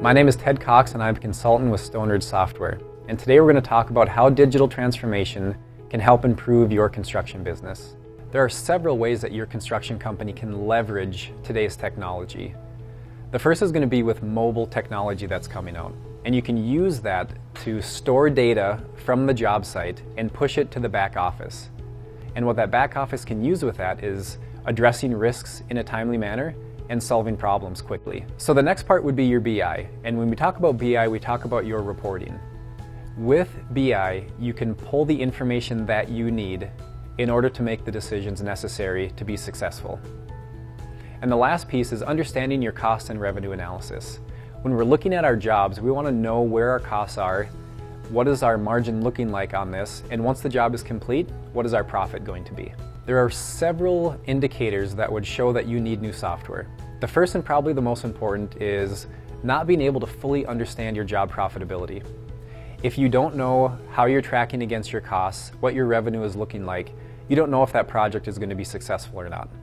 My name is Ted Cox and I'm a consultant with Stoneridge Software. And today we're going to talk about how digital transformation can help improve your construction business. There are several ways that your construction company can leverage today's technology. The first is going to be with mobile technology that's coming out. And you can use that to store data from the job site and push it to the back office. And what that back office can use with that is addressing risks in a timely manner and solving problems quickly. So the next part would be your BI. And when we talk about BI, we talk about your reporting. With BI, you can pull the information that you need in order to make the decisions necessary to be successful. And the last piece is understanding your cost and revenue analysis. When we're looking at our jobs, we want to know where our costs are, what is our margin looking like on this, and once the job is complete, what is our profit going to be? There are several indicators that would show that you need new software. The first and probably the most important is not being able to fully understand your job profitability. If you don't know how you're tracking against your costs, what your revenue is looking like, you don't know if that project is going to be successful or not.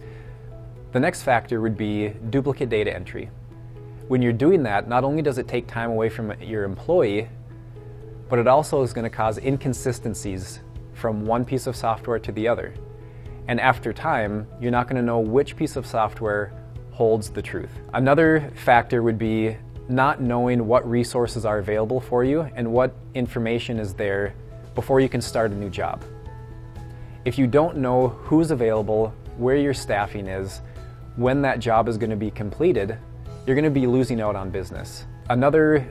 The next factor would be duplicate data entry. When you're doing that, not only does it take time away from your employee, but it also is going to cause inconsistencies from one piece of software to the other. And after time, you're not going to know which piece of software holds the truth. Another factor would be not knowing what resources are available for you and what information is there before you can start a new job. If you don't know who's available, where your staffing is, when that job is going to be completed, you're going to be losing out on business. Another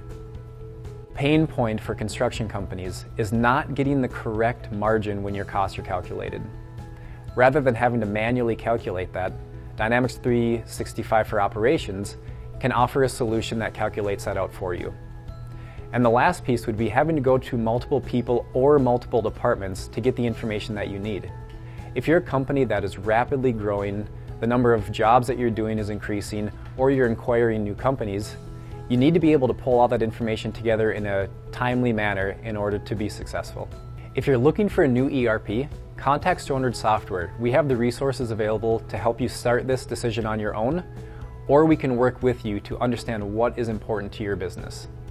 pain point for construction companies is not getting the correct margin when your costs are calculated. Rather than having to manually calculate that, Dynamics 365 for Operations can offer a solution that calculates that out for you. And the last piece would be having to go to multiple people or multiple departments to get the information that you need. If you're a company that is rapidly growing, the number of jobs that you're doing is increasing, or you're acquiring new companies, you need to be able to pull all that information together in a timely manner in order to be successful. If you're looking for a new ERP, contact Stoneridge Software. We have the resources available to help you start this decision on your own, or we can work with you to understand what is important to your business.